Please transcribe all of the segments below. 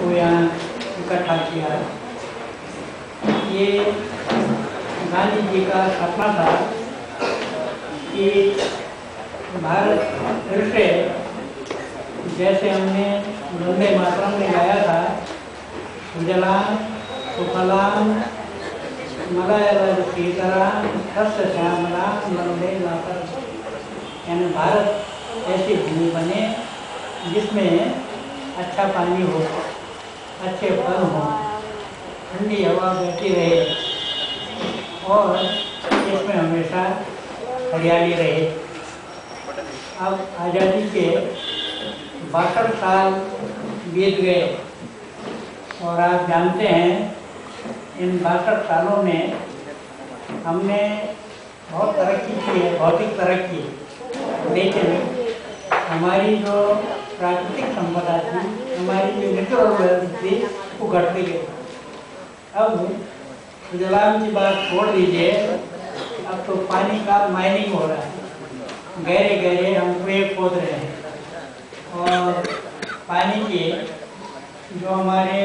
को यहाँ इकट्ठा किया। ये गांधी जी का सपना था कि भारत फिर से, जैसे हमने वंदे मातरम में गाया था, सुजलाम सुफलाम मलयज सीतलाम शस्य श्यामलाम वंदे मातरम, यानी भारत ऐसी भूमि बने जिसमें अच्छा पानी हो, अच्छे फल हो, ठंडी हवा बहती रहे और इसमें हमेशा हरियाली रहे। अब आज़ादी के 62 साल बीत गए और आप जानते हैं इन 62 सालों में हमने बहुत तरक्की की है, भौतिक तरक्की, लेकिन हमारी जो प्राकृतिक संपदा थी, हमारी जो नेचुरल वेल्थ थी, वो घटती गई। अब सुजलाम की बात छोड़ दीजिए, अब तो पानी का माइनिंग हो रहा है, गहरे गहरे हम कुएं खोद रहे हैं और पानी के जो हमारे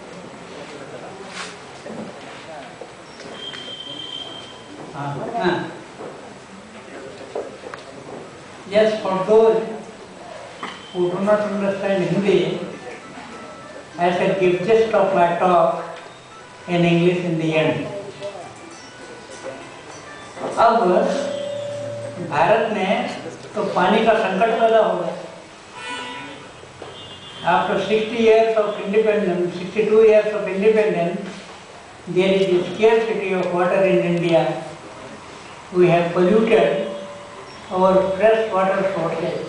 yes, for those who do not understand Hindi, I shall give gist of my talk in English in the end. अब भारत में तो पानी का संकट पैदा हो गया। After 60 years of independence, 62 years of independence, there is a scarcity of water in India. We have polluted our fresh water sources,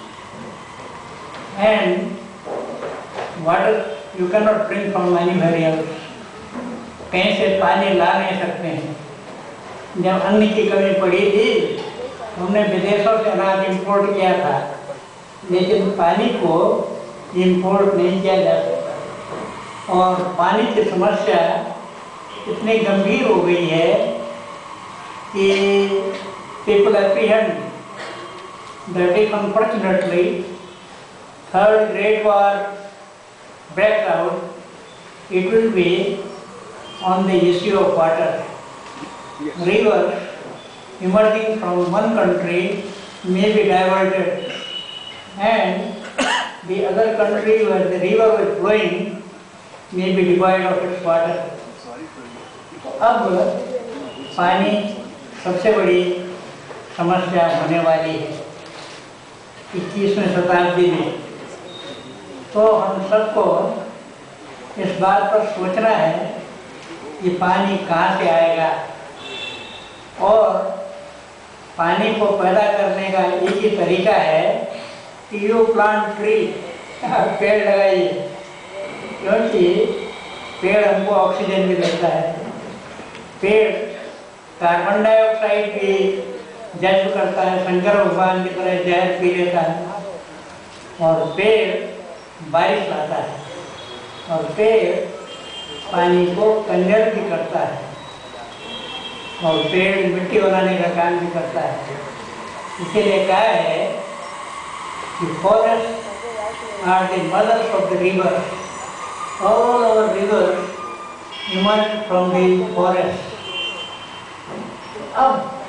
and water you cannot drink from anywhere else. कहीं से पानी ला नहीं सकते हैं। जब अन्न की कमी पड़ी थी, हमने विदेशों से अनाज इंपोर्ट किया था, लेकिन पानी को इंपोर्ट नहीं किया जा सकता। और पानी की समस्या इतनी गंभीर हो गई है कि people apprehend that if unfortunately third Great War breaks out, it will be on the issue of water. Rivers emerging from one country may be diverted, and the other country where the river is flowing may be devoid of its water. अब पानी सबसे बड़ी समस्या होने वाली है 21वीं शताब्दी में। तो हम सबको इस बात पर सोचना है कि पानी कहाँ से आएगा, और पानी को पैदा करने का एक ही तरीका है कि यू प्लांट ट्री, पेड़ लगाइए, क्योंकि पेड़ हमको ऑक्सीजन भी देता है। पेड़ कार्बन डाइऑक्साइड भी जज्ब करता है, शंकर भगवान की तरह जहर पी लेता है, और पेड़ बारिश लाता है, और पेड़ पानी को कंजर्व भी करता है, और पेड़ मिट्टी बनाने का काम भी करता है। इसीलिए कहा है कि forest are the mothers of the river, all our rivers emerge from the forest. अब